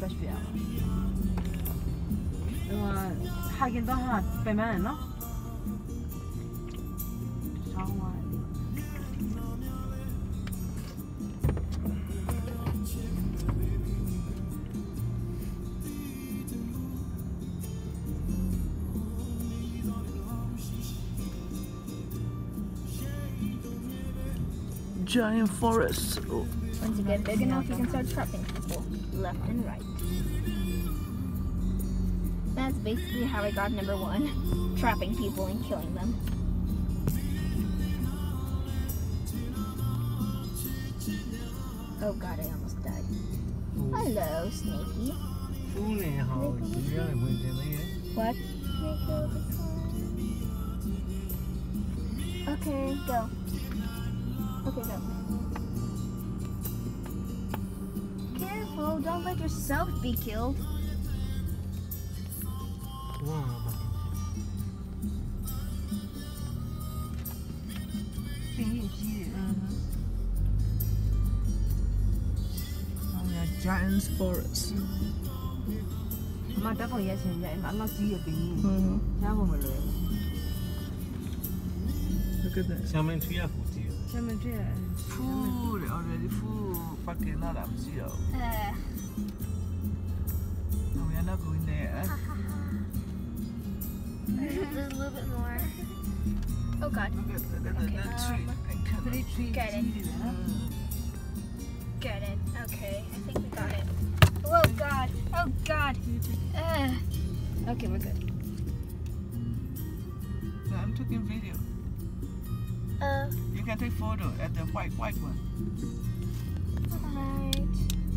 fresh ပြရမှာဟိုဟာကင်တော့ဟာပင်မန်းနော်ဆောင်းပါ Giant forest. Once you get big enough, you can start trapping people left and right. That's basically how I got number 1, trapping people and killing them. Oh god, I almost died. Hello, Snakey. What? Okay, go. Okay, go. Careful, don't let yourself be killed. Giant forest. Mà đã còn giá tiền vậy mà nó chỉ là tiền giá mà rồi. Look at that. 下面吹啊，附近。 下面这 Food already food. Fucking not up zero. No, we are not going there. There's a little bit more. Oh god. Look at that tree. pretty tree. Get it. Get it. Okay, I think we got it. Oh god. Oh god. Okay, we're good. No, I'm taking video. You can take photo at the white one. Alright.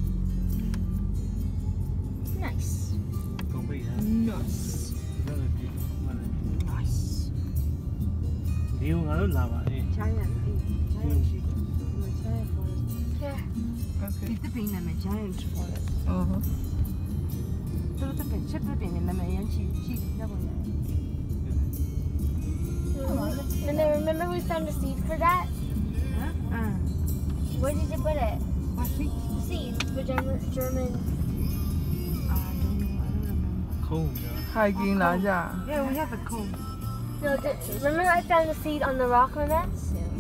Nice. Nice. Nice. 你用我都拿吧，哎。 Giant tree. Giant forest. Yeah. Okay. Ito pin naman giant forest. Pero ito pin, siya pin naman yan chi yabo yan. And then remember we found a seed for that? Where did you put it? What seed? Seed for German. I don't remember. 空的。 Hiking 拿下。 Yeah, we have a cone. No, remember I found a seed on the rock on that?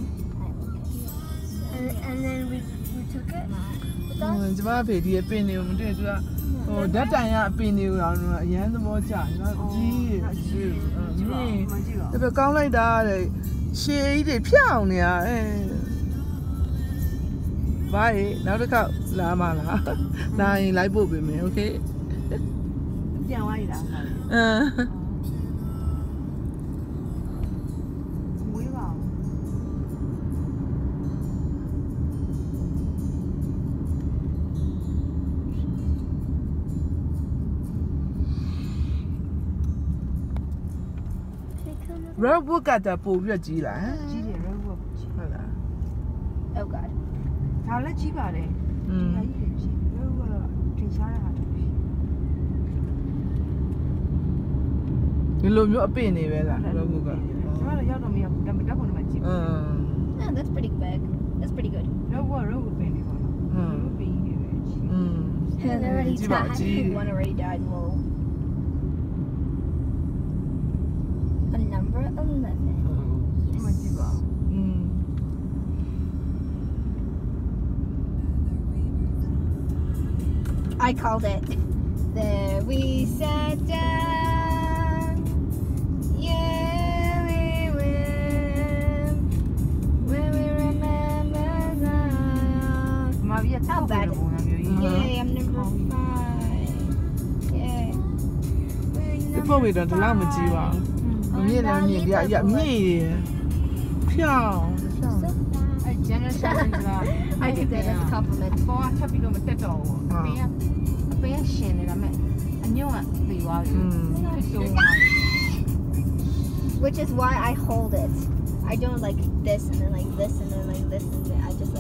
And then we took it with us? ကျမဖေဒီရဲ့ပင်နေမတွေ့သူကဟိုဓာတ်တိုင်ကအပင်တွေကိုတော့အရန်သဘောကျညီမကြီးကြီးမင်းတပြကောင်းလိုက်တာတဲ့ရှေးကြီးတွေဖြောင်းနေရဘာလဲနောက်တစ်ခါလာမလားလာရင်လိုက်ပို့ပေးမယ်โอเคပြန်သွားရတာမွေးပါဘူး Redwood ကတပို့ပြီးကြီးလားကြီးတယ် redwood ကြီးဟုတ်လား Oh god. ဒါလည်းကြီးပါတယ်ဒါကြီးကြီး redwood ကတင်ရှားတဲ့ဟာတူပြီဒီလိုမျိုးအပင်နေပဲလား Redwood ကကျမတို့ရောက်တော့မရောက်ဘူးဒါပေမဲ့ဓာတ်ပုံထဲမှာကြည့် Yeah, that's pretty big. That's pretty good. redwood ပင်နေပါတော့ redwood ပင်ကြီးတွေပဲကြီး And already Gee, wow, died. gee. One already died. Whoa. A number 11. ဒီမှာကြည့်ပါဦး I called it. There we sat down. Yeah, we went. When we remember now. မာဗီယာတောက်တယ်ပုံစံမျိုးကြီး Yay, I'm number 5. Yay. ဒီပုံတွေတော့ဒီလောက်မကြီးပါဘူးမြင့်လည်းမြင့်ပြရမြင့်ဖြောင်းအဲ generation က I think that is a compliment. ပေါ်ကချက်ပြီးတော့မတက်တော့ဘူးအပင်ကရှင်နေတာမဲ့အညွန့်ကပြေသွားပြီဖြစ်ဆုံးသွားပြီ Which is why I hold it. I don't like this and then like this and then like this and then I just